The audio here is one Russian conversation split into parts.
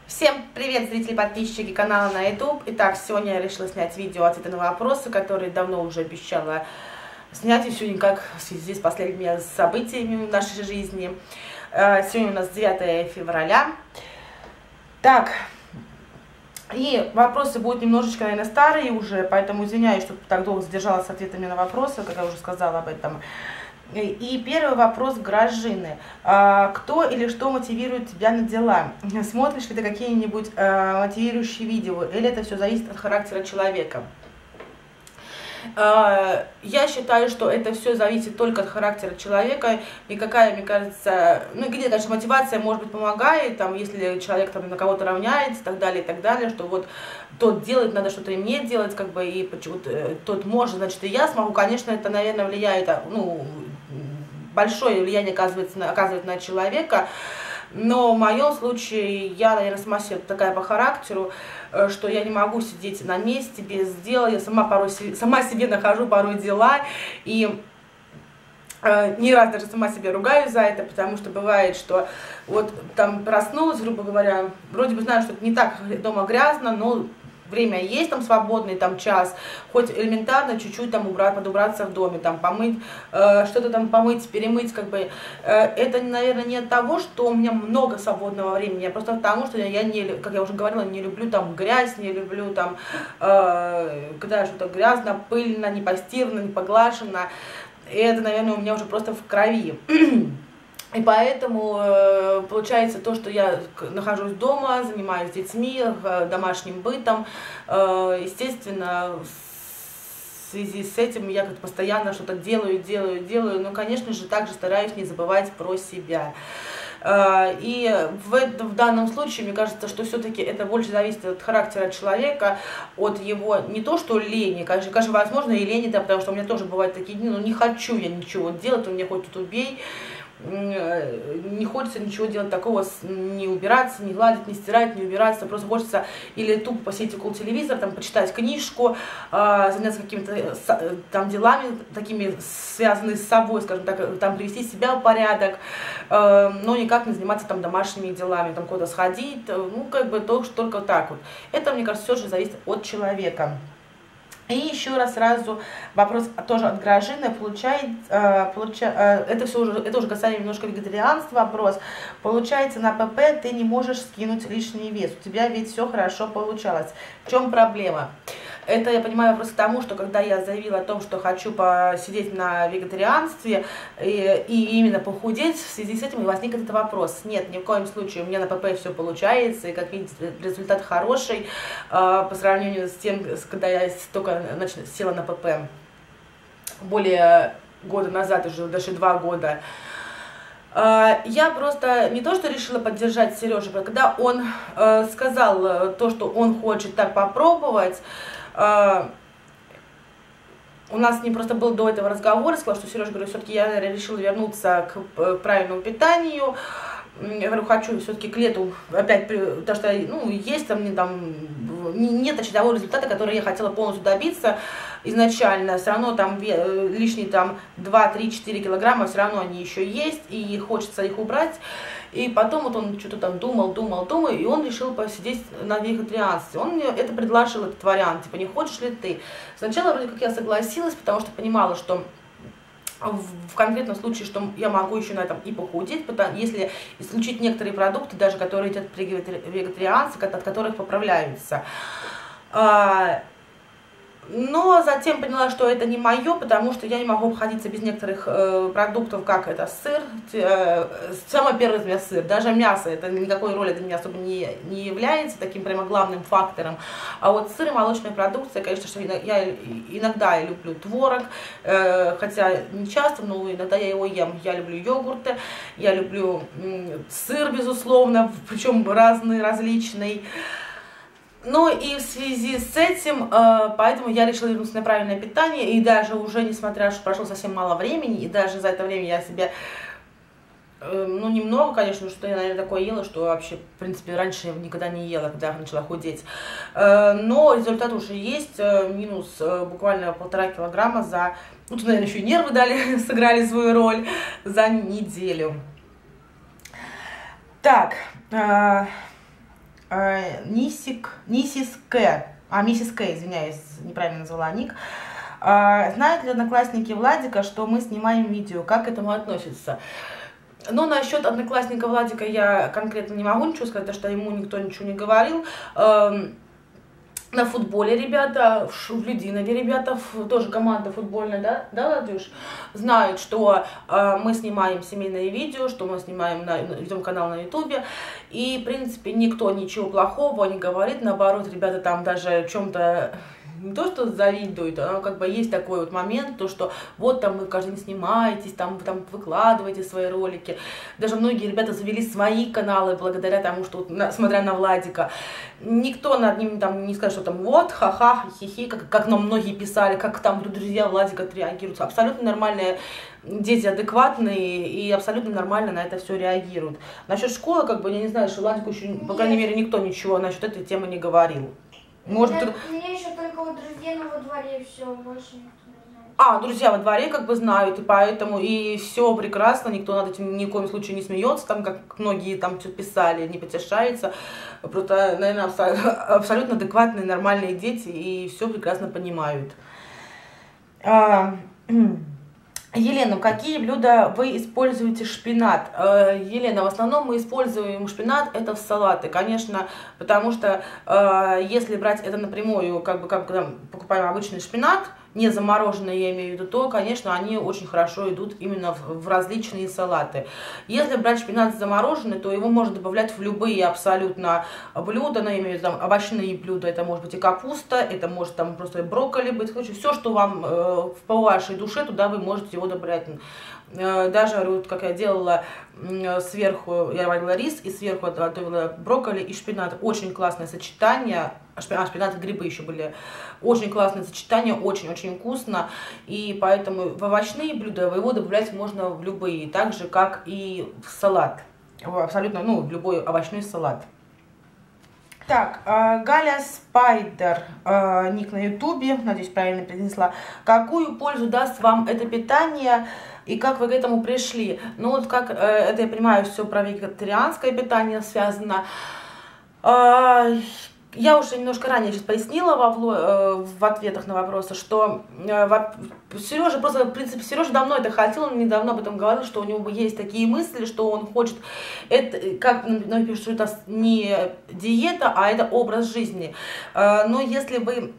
Всем привет, зрители, подписчики канала на YouTube. Итак, сегодня я решила снять видео ответы на вопросы, которые давно уже обещала снять, и все никак в связи с последними событиями в нашей жизни. Сегодня у нас 9 февраля. Так, и вопросы будут немножечко, наверное, старые уже, поэтому извиняюсь, что так долго задержалась с ответами на вопросы, как я уже сказала об этом. И первый вопрос Гражины. Кто или что мотивирует тебя на дела? Смотришь ли ты какие-нибудь мотивирующие видео? Или это все зависит от характера человека? Я считаю, что это все зависит только от характера человека. Никакая, мне кажется, ну где-то, конечно, мотивация, может быть, помогает, там, если человек там на кого-то равняется, и так далее, что вот тот делает, надо что-то и мне делать, как бы, и почему-то тот может, значит, и я смогу. Конечно, это, наверное, влияет, ну, большое влияние оказывает на человека. Но в моем случае я, наверное, сама себе такая по характеру, что я не могу сидеть на месте без дела. Я сама себе нахожу порой дела. И не раз даже сама себя ругаю за это, потому что бывает, что вот там проснулась, грубо говоря, вроде бы знаю, что это не так дома грязно, но время есть там свободный, там час, хоть элементарно чуть-чуть там подубраться в доме, там помыть, что-то там помыть, перемыть, как бы. Это, наверное, не от того, что у меня много свободного времени, а просто потому, что я не, как я уже говорила, не люблю там грязь, не люблю там, когда что-то грязно, пыльно, не постирано, не поглажено. И это, наверное, у меня уже просто в крови. И поэтому получается то, что я нахожусь дома, занимаюсь с детьми, домашним бытом. Естественно, в связи с этим я как-то постоянно что-то делаю. Но, конечно же, также стараюсь не забывать про себя. И в данном случае, мне кажется, что все-таки это больше зависит от характера человека, от его не то что лени, конечно, возможно, и лени, да, потому что у меня тоже бывают такие дни, но не хочу я ничего делать, у меня хоть тут убей. Не хочется ничего делать такого, не убираться, не гладить, не стирать, не убираться, просто хочется или тупо посидеть около телевизора, там, почитать книжку, заняться какими-то там делами, такими связанными с собой, скажем так, там привести себя в порядок, но никак не заниматься там домашними делами, там куда-то сходить, ну, как бы только так вот. Это, мне кажется, все же зависит от человека. И еще раз сразу вопрос тоже от Гражины. Это уже касается немножко вегетарианства вопрос. Получается, на ПП ты не можешь скинуть лишний вес. У тебя ведь все хорошо получалось. В чем проблема? Это, я понимаю, вопрос к тому, что когда я заявила о том, что хочу посидеть на вегетарианстве и именно похудеть, в связи с этим и возник этот вопрос. Нет, ни в коем случае, у меня на ПП все получается, и, как видите, результат хороший по сравнению с тем, когда я только села на ПП более года назад, уже даже 2 года. Я просто не то, что решила поддержать Сережу, когда он сказал то, что он хочет так попробовать. У нас не просто был до этого разговор, сказал, что Сережа, говорю, все-таки я решила вернуться к правильному питанию. Я говорю, хочу все-таки к лету опять, потому что, ну, есть там, нет того результата, который я хотела полностью добиться изначально. Все равно там лишние там 2, 3, 4 килограмма, все равно они еще есть, и хочется их убрать. И потом вот он что-то там думал, и он решил посидеть на вегетарианстве. Он мне это предложил, этот вариант, типа, не хочешь ли ты? Сначала вроде как я согласилась, потому что понимала, что в конкретном случае, что я могу еще на этом и похудеть, если исключить некоторые продукты, даже которые едят при вегетарианстве, от которых поправляются. Но затем поняла, что это не мое, потому что я не могу обходиться без некоторых продуктов, как это сыр, самое первое для меня сыр, даже мясо, это никакой роли для меня особо не является таким прямо главным фактором. А вот сыр и молочная продукция, конечно, что я иногда люблю творог, хотя не часто, но иногда я его ем. Я люблю йогурты, я люблю сыр, безусловно, причем разный, различный. Ну и в связи с этим, поэтому я решила вернуться на правильное питание, и даже уже, несмотря что прошло совсем мало времени, и даже за это время я себе, ну немного, конечно, что я, наверное, такое ела, что вообще, в принципе, раньше я никогда не ела, когда я начала худеть. Но результат уже есть, минус буквально 1,5 килограмма за, ну тут, наверное, еще и нервы сыграли свою роль, за неделю. Так... Миссис К, извиняюсь, неправильно назвала ник. Знают ли одноклассники Владика, что мы снимаем видео? Как к этому относятся? Но насчет одноклассника Владика я конкретно не могу ничего сказать, потому что ему никто ничего не говорил. На футболе ребята, в Людинове ребята, тоже команда футбольная, да, Ладюш, знают, что мы снимаем семейные видео, что мы снимаем, ведем канал на ютубе, и, в принципе, никто ничего плохого не говорит, наоборот, ребята там даже в чем-то не то, что завидуют, а как бы есть такой вот момент, то, что вот там вы каждый день снимаетесь, там выкладываете свои ролики. Даже многие ребята завели свои каналы благодаря тому, что, смотря на Владика, никто над ним там не скажет, что там вот, ха-ха, хи-хи, как нам многие писали, как там друзья Владика отреагируют. Абсолютно нормальные дети, адекватные и абсолютно нормально на это все реагируют. Насчет школы, как бы, я не знаю, что Владику еще, по крайней мере, никто ничего насчет этой темы не говорил. Может, у меня еще только вот друзья, но во дворе все, больше никто не знает. Друзья во дворе как бы знают, и поэтому и все прекрасно, никто над этим ни в коем случае не смеется, там, как многие там что-то писали, не потешается. Просто, наверное, абсолютно адекватные, нормальные дети, и все прекрасно понимают. Елена, какие блюда вы используете шпинат? Елена, в основном мы используем шпинат, это в салаты, конечно, потому что если брать это напрямую, как покупаем обычный шпинат, не замороженные, я имею в виду, то, конечно, они очень хорошо идут именно в различные салаты. Если брать шпинат замороженный, то его можно добавлять в любые абсолютно блюда, но я имею в виду там овощные блюда, это может быть и капуста, это может там просто брокколи быть, все, что вам по вашей душе, туда вы можете его добавлять. Даже, вот, как я делала, сверху я варила рис и сверху готовила брокколи и шпинат. Очень классное сочетание. Шпинат и грибы еще были. Очень классное сочетание, очень-очень вкусно. И поэтому в овощные блюда его добавлять можно в любые, так же, как и в салат. Абсолютно, в любой овощной салат. Так, Галя Спайдер, ник на ютубе, надеюсь, правильно произнесла. Какую пользу даст вам это питание и как вы к этому пришли? Ну вот как, это я понимаю, все про вегетарианское питание связано. Я уже немножко ранее сейчас пояснила в ответах на вопросы, что Сережа просто, в принципе, Сережа давно это хотел, он недавно об этом говорил, что у него есть такие мысли, что он хочет, это, как напишут, что это не диета, а это образ жизни. Но если вы...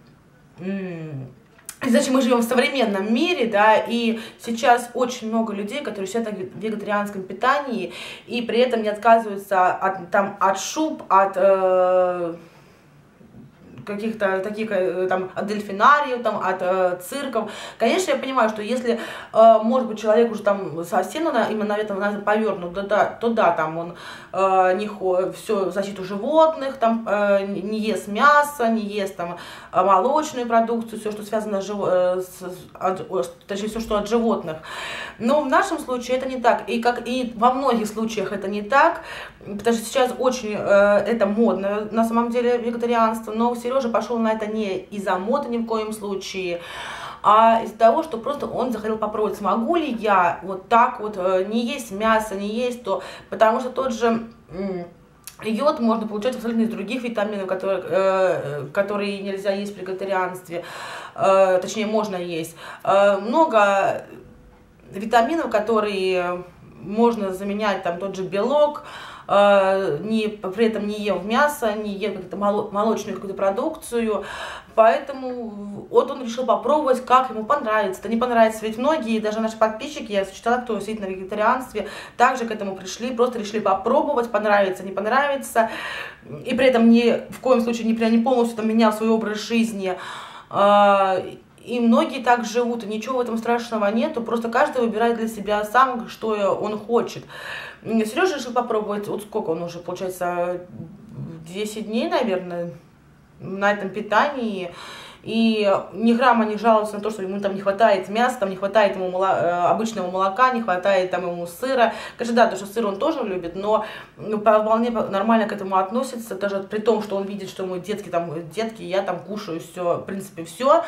Значит, мы живем в современном мире, да, и сейчас очень много людей, которые сидят на вегетарианском питании, и при этом не отказываются от шуб, от... каких-то таких, там, от дельфинариев, там, от цирков. Конечно, я понимаю, что если, может быть, человек уже там совсем именно на этом повернут, то да, там он все защиту животных, там, не ест мясо, не ест там молочную продукцию, все, что связано точнее, все, что от животных. Но в нашем случае это не так. И как и во многих случаях это не так, потому что сейчас очень это модно, на самом деле, вегетарианство, но Сережа пошел на это не из-за моды ни в коем случае, а из-за того, что просто он захотел попробовать, смогу ли я вот так вот не есть мясо, не есть то, потому что тот же йод можно получать абсолютно из других витаминов, которые нельзя есть при вегетарианстве, точнее можно есть. Много витаминов, которые можно заменять, там тот же белок, при этом не ев мясо, не ев молочную какую-то продукцию, поэтому вот он решил попробовать, как ему понравится, это не понравится, ведь многие, даже наши подписчики, я читала, кто сидит на вегетарианстве, также к этому пришли, просто решили попробовать, понравится, не понравится, и при этом в коем случае не полностью там менял свой образ жизни, и многие так живут, и ничего в этом страшного нету, просто каждый выбирает для себя сам, что он хочет. Сережа решил попробовать, вот сколько он уже, получается, 10 дней, наверное, на этом питании, и ни грамма не жалуется на то, что ему там не хватает мяса, там не хватает ему обычного молока, не хватает там ему сыра. Конечно, да, потому что сыр он тоже любит, но вполне нормально к этому относится, даже при том, что он видит, что мы детки, я там кушаю все, в принципе, все.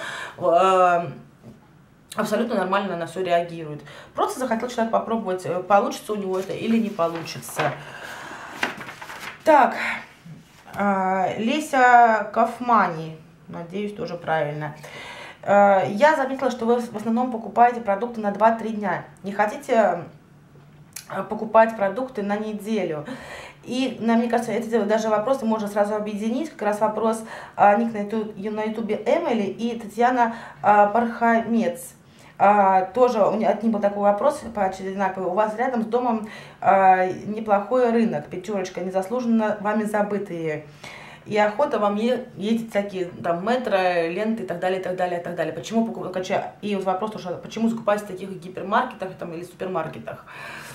Абсолютно нормально на все реагирует. Просто захотел человек попробовать, получится у него это или не получится. Так, Леся Кафмани, надеюсь, тоже правильно. Я заметила, что вы в основном покупаете продукты на 2-3 дня. Не хотите покупать продукты на неделю? И, мне кажется, эти даже вопросы можно сразу объединить. Как раз вопрос ник на ютубе Эмили и Татьяна Пархамец. Тоже от них был такой вопрос, почти одинаковый. У вас рядом с домом неплохой рынок, пятерочка, незаслуженно вами забытые. И охота вам ездить всякие там метро, ленты и так далее, и так далее, и так далее. Почему покупать? И вот вопрос тоже, почему закупать в таких гипермаркетах там, или супермаркетах?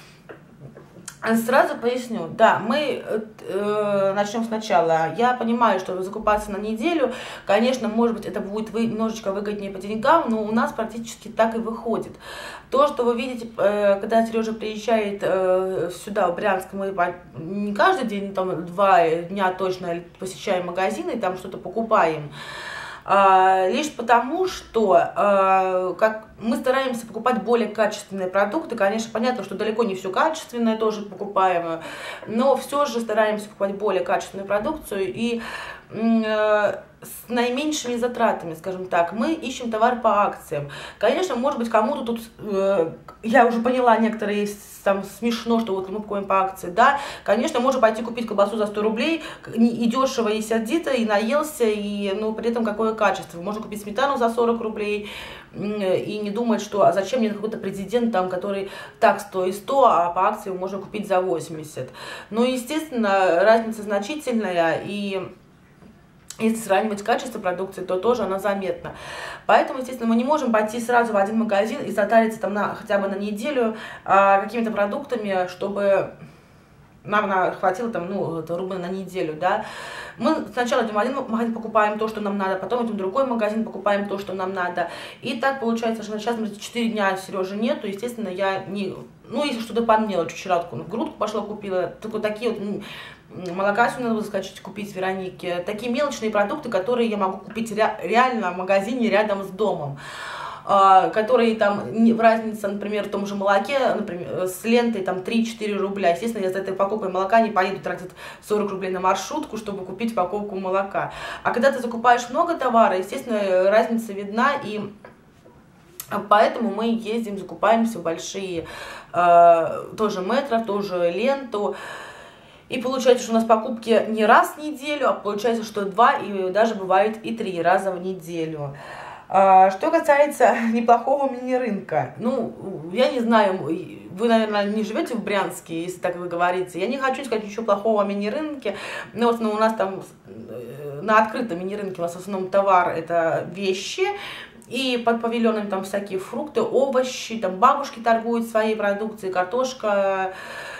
Сразу поясню, да, мы начнем сначала. Я понимаю, что закупаться на неделю, конечно, может быть, это будет немножечко выгоднее по деньгам, но у нас практически так и выходит. То, что вы видите, когда Сережа приезжает сюда, в Брянск, мы не каждый день, там 2 дня точно посещаем магазины и там что-то покупаем. Лишь потому, что как мы стараемся покупать более качественные продукты. Конечно, понятно, что далеко не все качественное тоже покупаем, но все же стараемся покупать более качественную продукцию и с наименьшими затратами, скажем так. Мы ищем товар по акциям. Конечно, может быть, кому-то тут, я уже поняла, некоторые там смешно, что вот мы покупаем по акции, да, конечно, можно пойти купить колбасу за 100 рублей, и дешево, и сердито, и наелся, и, ну, при этом какое качество. Можно купить сметану за 40 рублей, и не думать, что, а зачем мне какой-то президент, там, который так 100 и 100, а по акции можно купить за 80. Ну, естественно, разница значительная, и если сравнивать качество продукции, то тоже она заметна. Поэтому, естественно, мы не можем пойти сразу в один магазин и затариться там хотя бы на неделю какими-то продуктами, чтобы нам хватило там, ну, рубль на неделю, да. Мы сначала идем в один магазин, покупаем то, что нам надо, потом идем в другой магазин, покупаем то, что нам надо. И так получается, что сейчас 4 дня Сережи нету, естественно, я не... Ну, если что-то по мелочи, вчера грудку пошла купила, только такие вот... Молока сегодня надо заскочить купить Веронике. Такие мелочные продукты, которые я могу купить реально в магазине рядом с домом. Которые там в разнице, например, в том же молоке, например, с лентой там 3-4 рубля. Естественно, я за этой покупкой молока не поеду тратить 40 рублей на маршрутку, чтобы купить упаковку молока. А когда ты закупаешь много товара, естественно, разница видна, и поэтому мы ездим, закупаемся в большие тоже метро, тоже ленту. И получается, что у нас покупки не раз в неделю, а получается, что 2 и даже бывает и 3 раза в неделю. Что касается неплохого мини-рынка, ну, я не знаю, вы, наверное, не живете в Брянске, если так вы говорите. Я не хочу сказать ничего плохого о мини-рынке, но вот, у нас там на открытом мини-рынке у нас в основном товар это вещи, и под павильоном там всякие фрукты, овощи, там бабушки торгуют своей продукцией, картошка,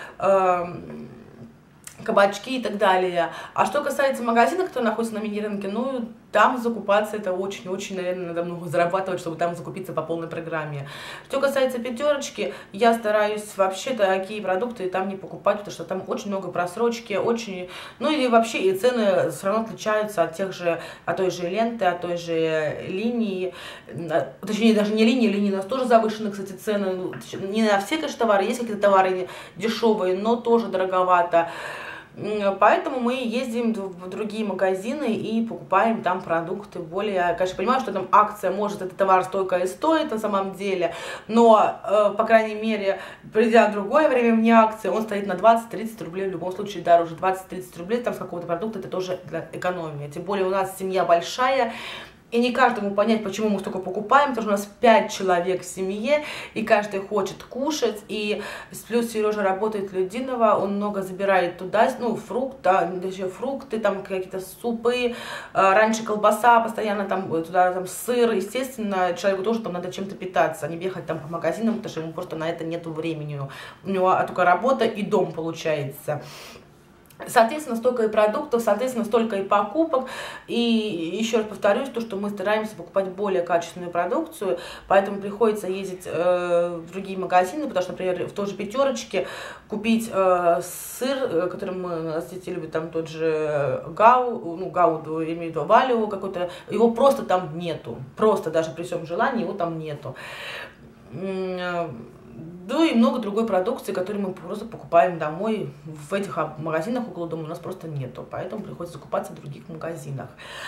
кабачки и так далее. А что касается магазина, который находится на мини-рынке, ну, там закупаться это очень-очень, наверное, надо много зарабатывать, чтобы там закупиться по полной программе. Что касается пятерочки, я стараюсь вообще такие продукты там не покупать, потому что там очень много просрочки, очень, ну, или вообще и цены все равно отличаются от тех же, от той же ленты, от той же линии, точнее, даже не линии у нас тоже завышены, кстати, цены, не на все, конечно, товары, есть какие-то товары дешевые, но тоже дороговато. Поэтому мы ездим в другие магазины и покупаем там продукты более... Конечно, понимаю, что там акция, может, этот товар столько и стоит на самом деле, но, по крайней мере, придя в другое время вне акции, он стоит на 20-30 рублей, в любом случае дороже. 20-30 рублей там с какого-то продукта, это тоже для экономии. Тем более у нас семья большая, и не каждому понять, почему мы столько покупаем, потому что у нас 5 человек в семье, и каждый хочет кушать, и плюс Сережа работает в Людиново, он много забирает туда, ну, фрукты, там какие-то супы, раньше колбаса, постоянно там туда там сыр, естественно, человеку тоже там надо чем-то питаться, а не бегать там по магазинам, потому что ему просто на это нету времени, у него только работа и дом получается. Соответственно, столько и продуктов, соответственно, столько и покупок. И еще раз повторюсь, то, что мы стараемся покупать более качественную продукцию, поэтому приходится ездить в другие магазины, потому что, например, в той же пятерочке купить сыр, который у нас дети любят, там тот же гауду, я имею в виду валио какой-то, его просто там нету, просто даже при всем желании его там нету. Да и много другой продукции, которую мы просто покупаем домой. В этих магазинах около дома у нас просто нету, поэтому приходится закупаться в других магазинах.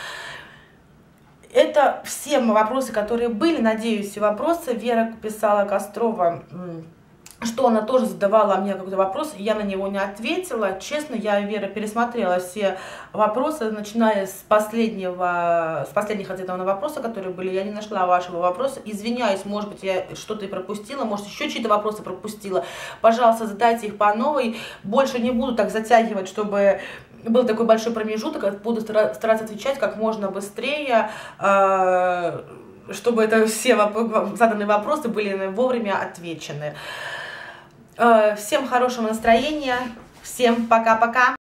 Это все вопросы, которые были. Надеюсь, все вопросы. Вера писала Кострова, что она тоже задавала мне какой-то вопрос, и я на него не ответила. Честно, я, Вера, пересмотрела все вопросы, начиная с последних ответов на вопросы, которые были. Я не нашла вашего вопроса. Извиняюсь, может быть, я что-то и пропустила, может, еще чьи-то вопросы пропустила. Пожалуйста, задайте их по новой. Больше не буду так затягивать, чтобы был такой большой промежуток. Буду стараться отвечать как можно быстрее, чтобы это все заданные вопросы были вовремя отвечены. Всем хорошего настроения, всем пока-пока.